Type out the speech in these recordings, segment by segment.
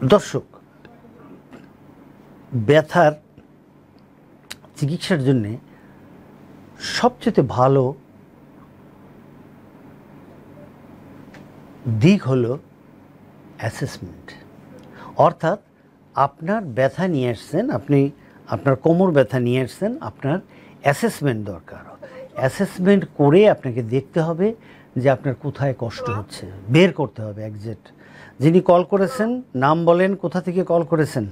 দর্শক, ব্যথার চিকিৎসার জন্যে সবচেয়ে ভালো দিক হলো অ্যাসেসমেন্ট। অর্থাৎ আপনার ব্যথা নিয়ে আসছেন, আপনি আপনার কোমর ব্যথা নিয়ে আসছেন, আপনার অ্যাসেসমেন্ট দরকার। অ্যাসেসমেন্ট করে আপনাকে দেখতে হবে যে আপনার কোথায় কষ্ট হচ্ছে, বের করতে হবে একজ্যাক্ট। যিনি কল করেছেন নাম বলেন, কোথা থেকে কল করেছেন?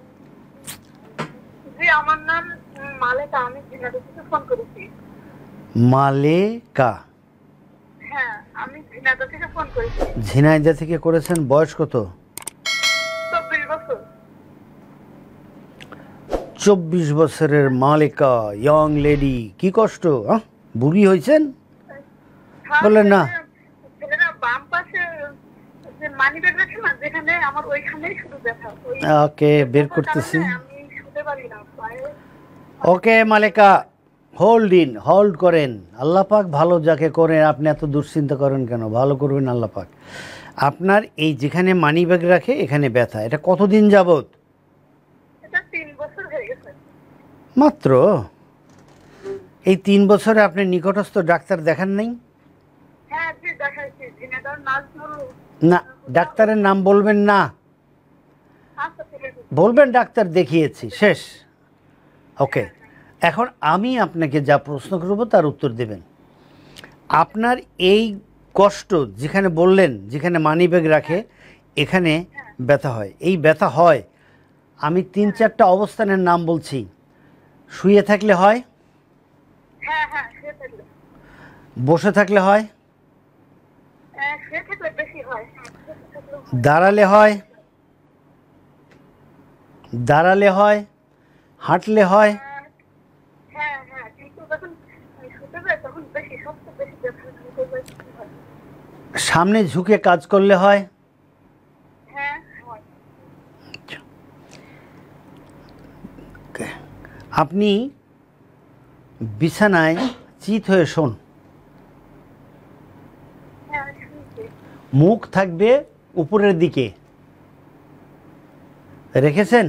জি, আমার নাম মালেকা, আমি ঝিনাইদহ থেকে ফোন করেছি। মালেকা? হ্যাঁ, আমি ঝিনাইদহ থেকে ফোন করেছি। ঝিনাইদহ থেকে করেছেন। বয়স কত? 24 বছর। 24 বছরের মালেকা, ইয়ং লেডি। কি কষ্ট? বুড়ি হয়েছেন? বলেন না। ছেলেরা বাম পাশে যে মানিব্যাগ রাখে না, যেখানে আমার ওইখানেই শুধু ব্যথা। ওকে, বের করতেছি। আমি শুতে পারি না পায়ে। ওকে মালেকা, হোল্ড করেন। আল্লাহ পাক ভালো যাকে করেন। আপনি এত দুশ্চিন্তা করেন কেন? ভালো করবেন আল্লাহ পাক। আপনার এই যেখানে মানি ব্যাগ রাখে এখানে ব্যথা, এটা কতদিন যাবত? এটা 3 বছর হয়ে গেছে। মাত্র? এই 3 বছরে আপনি নিকটস্থ ডাক্তার দেখান নাই? হ্যাঁ জি, দেখাইছি। ঝিনাইদহ নাজমুল। না, ডাক্তারের নাম বলবেন না, আচ্ছা ঠিক আছে। বলবেন ডাক্তার দেখিয়েছি, শেষ। ওকে, এখন আমি আপনাকে যা প্রশ্ন করব তার উত্তর দেবেন। আপনার এই কষ্ট যেখানে বললেন, যেখানে মানিব্যাগ রাখে এখানে ব্যথা হয়, এই ব্যথা হয়, আমি 3-4টা অবস্থানের নাম বলছি। শুয়ে থাকলে হয়, হ্যাঁ হ্যাঁ, শুয়ে থাকলে। বসে থাকলে হয়, শুয়ে থাকলে বেশি হয়। দাঁড়ালে হয়, হাঁটলে হয়, হ্যাঁ হ্যাঁ, কিন্তু যখন শুতে যায় তখন বেশি, সবচেয়ে বেশি ব্যথা হয়। সামনে ঝুঁকে কাজ করলে হয়। হ্যাঁ হয়। আপনি বিছানায় চিত হয়ে শোন, হ্যাঁ শুনছি। মুখ থাকবে উপরের দিকে রেখেছেন।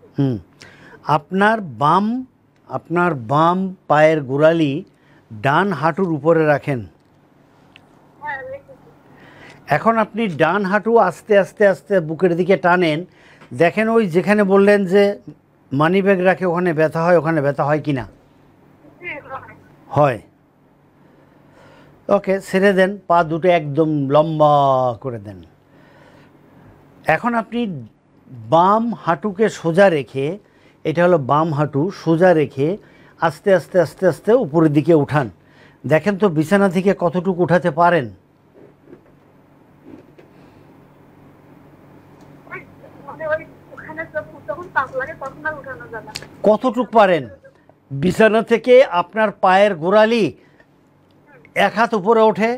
আপনার বাম পায়ের গোড়ালি ডান হাঁটুর উপরে রাখেন। হ্যাঁ রেখেছি। এখন আপনি ডান হাঁটু আস্তে আস্তে আস্তে বুকের দিকে টানেন, দেখেন ওই যেখানে বললেন যে মানিব্যাগ রাখে ওখানে ব্যথা হয়, ওখানে ব্যথা হয় কি না? জি হয়। হয়। ওকে, ছেড়ে দেন, পা দুটো একদম লম্বা করে দেন। এখন আপনি বাম হাঁটুকে সোজা রেখে, এটা হলো বাম হাঁটু, সোজা রেখে আস্তে আস্তে আস্তে আস্তে উপরের দিকে উঠান। দেখেন তো বিছানা থেকে কতটুকু উঠাতে পারেন। মানে ওই ওখানে যখন তাপ লাগে তখন আর উঠানো যায় না। কতটুকু পারেন? বিছানা থেকে আপনার পায়ের গোড়ালি 1 হাত উপরে ওঠে?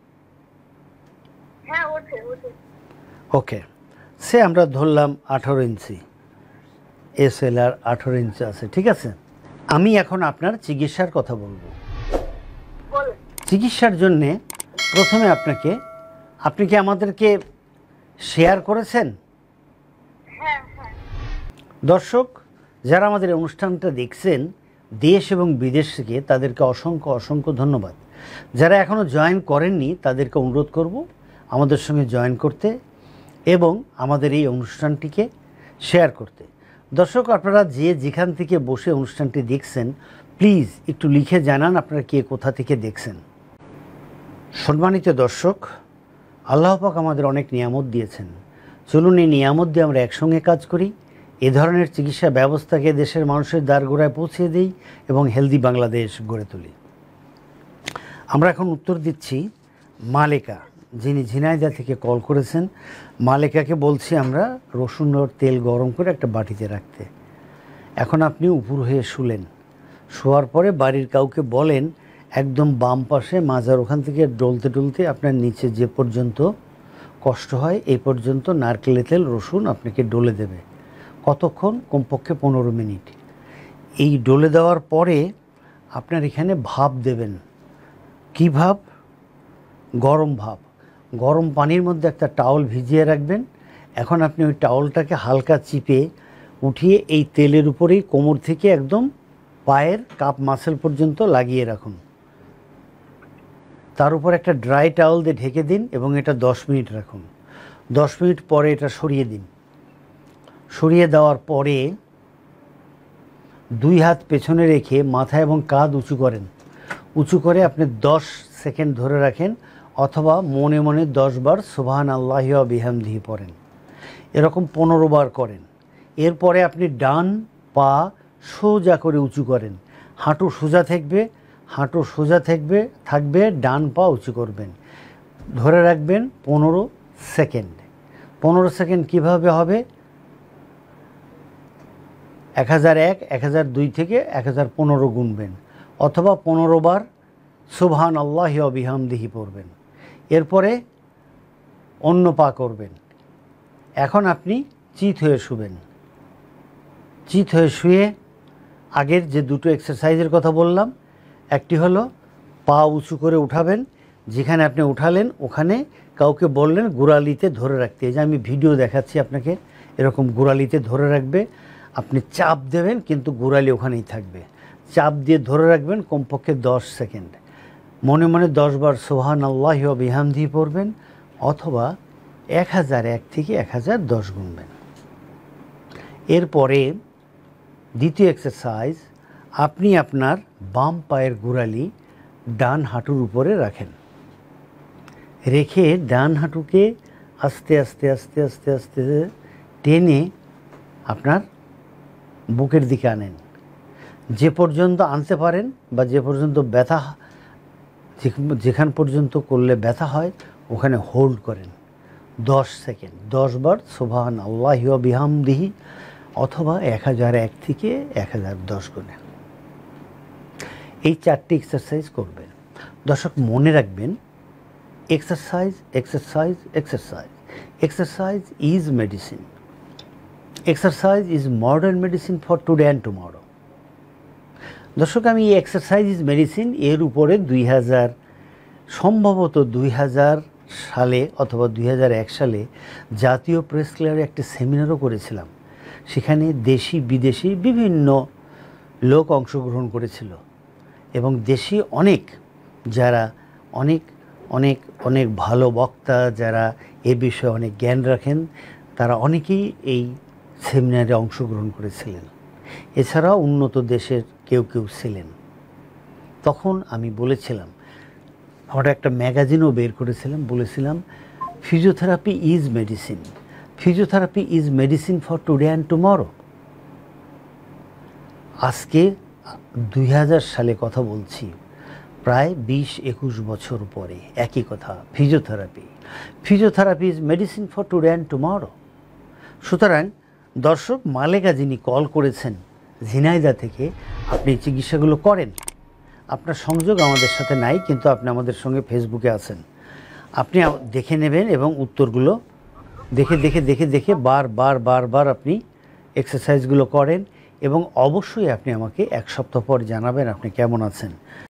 হ্যাঁ ওঠে ওঠে। ওকে, সে আমরা ধরলাম 18 ইঞ্চি, SLR 18 ইঞ্চি আছে, ঠিক আছে। আমি এখন আপনার চিকিৎসার কথা বলবো। বলেন। চিকিৎসার জন্যে প্রথমে আপনি কি আমাদেরকে শেয়ার করেছেন? হ্যাঁ হ্যাঁ। দর্শক যারা আমাদের এই অনুষ্ঠানটা দেখছেন দেশ এবং বিদেশ থেকে, তাদেরকে অসংখ্য অসংখ্য ধন্যবাদ। যারা এখনও জয়েন করেননি তাদেরকে অনুরোধ করব আমাদের সঙ্গে জয়েন করতে এবং আমাদের এই অনুষ্ঠানটিকে শেয়ার করতে। দর্শক, আপনারা যে যেখান থেকে বসে অনুষ্ঠানটি দেখছেন প্লিজ একটু লিখে জানান আপনারা কে কোথা থেকে দেখছেন। সম্মানিত দর্শক, আল্লাহ পাক আমাদের অনেক নিয়ামত দিয়েছেন, চলুন এই নিয়ামত দিয়ে আমরা একসঙ্গে কাজ করি, এ ধরনের চিকিৎসা ব্যবস্থাকে দেশের মানুষের দ্বারগোড়ায় পৌঁছে দিই এবং হেলদি বাংলাদেশ গড়ে তুলি। আমরা এখন উত্তর দিচ্ছি মালেকা, যিনি ঝিনাইদহ থেকে কল করেছেন। মালেকাকে বলছি আমরা রসুন আর তেল গরম করে একটা বাটিতে রাখতে। এখন আপনি উপর হয়ে শুলেন, শোয়ার পরে বাড়ির কাউকে বলেন একদম বাম পাশে মাজার ওখান থেকে ডলতে ডলতে আপনার নিচে যে পর্যন্ত কষ্ট হয় এই পর্যন্ত নারকেলের তেল রসুন আপনাকে ডলে দেবে। কতক্ষণ? কমপক্ষে 15 মিনিট। এই ডলে দেওয়ার পরে আপনার এখানে ভাপ দেবেন। কী ভাপ? গরম ভাপ। গরম পানির মধ্যে একটা টাওয়াল ভিজিয়ে রাখবেন, এখন আপনি ওই টাওয়ালটাকে হালকা চিপে উঠিয়ে এই তেলের উপরেই কোমর থেকে একদম পায়ের কাপ মাসেল পর্যন্ত লাগিয়ে রাখুন। তার উপর একটা ড্রাই টাওয়াল দিয়ে ঢেকে দিন এবং এটা 10 মিনিট রাখুন। 10 মিনিট পরে এটা সরিয়ে দিন। সরিয়ে দেওয়ার পরে 2 হাত পেছনে রেখে মাথা এবং কাঁধ উঁচু করেন। উঁচু করে আপনি 10 সেকেন্ড ধরে রাখেন অথবা মনে মনে 10 বার সুবহানাল্লাহি ওয়া বিহামদিহি পড়েন। এরকম 15 বার করেন। এরপরে আপনি ডান পা সোজা করে উঁচু করেন। হাঁটু সোজা থাকবে, ডান পা উঁচু করবেন। ধরে রাখবেন 15 সেকেন্ড। 15 সেকেন্ড কীভাবে হবে? 1001, 1002 থেকে 1015 গুনবেন অথবা 15 বার সুবহানাল্লাহি ওয়া বিহামদিহি পড়বেন। এরপরে অন্য পা করবেন। এখন আপনি চিত হয়ে শুবেন। চিত হয়ে শুয়ে আগের যে দুটো এক্সারসাইজের কথা বললাম, একটি হলো পা উঁচু করে উঠাবেন, যেখানে আপনি উঠালেন ওখানে কাউকে বললেন গোড়ালিতে ধরে রাখতে। এই যে আমি ভিডিও দেখাচ্ছি আপনাকে, এরকম গোড়ালিতে ধরে রাখবে। আপনি চাপ দেবেন কিন্তু গোড়ালি ওখানেই থাকবে। চাপ দিয়ে ধরে রাখবেন কমপক্ষে 10 সেকেন্ড। মনে মনে 10 বার সুবহানাল্লাহি ওয়া বিহামদিহি পড়বেন অথবা 1001 থেকে 1010 গুনবেন। এরপরে দ্বিতীয় এক্সারসাইজ, আপনি আপনার বাম পায়ের গোড়ালি ডান হাঁটুর উপরে রাখেন। রেখে ডান হাঁটুকে আস্তে আস্তে আস্তে আস্তে আস্তে টেনে আপনার বুকের দিকে আনেন। যে পর্যন্ত আনতে পারেন বা যে পর্যন্ত ব্যথা, যেখান পর্যন্ত করলে ব্যথা হয় ওখানে হোল্ড করেন 10 সেকেন্ড। 10 বার সুবহানাল্লাহি ওয়া বিহামদিহি অথবা 1001 থেকে 1010 গুণে। এই 4টি এক্সারসাইজ করবেন। দর্শক মনে রাখবেন, exercise exercise exercise exercise is medicine. Exercise is modern medicine for today and tomorrow. দর্শক আমি এই এক্সারসাইজ ইজ মেডিসিন এর উপরে সম্ভবত 2000 সালে অথবা 2001 সালে জাতীয় প্রেস ক্লাবে একটা সেমিনারও করেছিলাম। সেখানে দেশি বিদেশি বিভিন্ন লোক অংশগ্রহণ করেছিল এবং দেশি যারা অনেক ভালো বক্তা, যারা এ বিষয়ে অনেক জ্ঞান রাখেন, তারা অনেকেই এই সেমিনারে অংশগ্রহণ করেছিলেন। এছাড়াও উন্নত দেশের কেউ ছিলেন। তখন আমি বলেছিলাম, আমরা একটা ম্যাগাজিনও বের করেছিলাম, বলেছিলাম physiotherapy is medicine. Physiotherapy is medicine for today and tomorrow. আজকে 2000 সালে কথা বলছি, প্রায় 20-21 বছর পরে একই কথা। Physiotherapy is medicine for today and tomorrow. সুতরাং দর্শক, মালেকা যিনি কল করেছেন ঝিনাইদহ থেকে, আপনি চিকিৎসাগুলো করেন। আপনার সংযোগ আমাদের সাথে নাই, কিন্তু আপনি আমাদের সঙ্গে ফেসবুকে আছেন। আপনি দেখে নেবেন এবং উত্তরগুলো দেখে বার আপনি এক্সারসাইজগুলো করেন এবং অবশ্যই আপনি আমাকে 1 সপ্তাহ পর জানাবেন আপনি কেমন আছেন।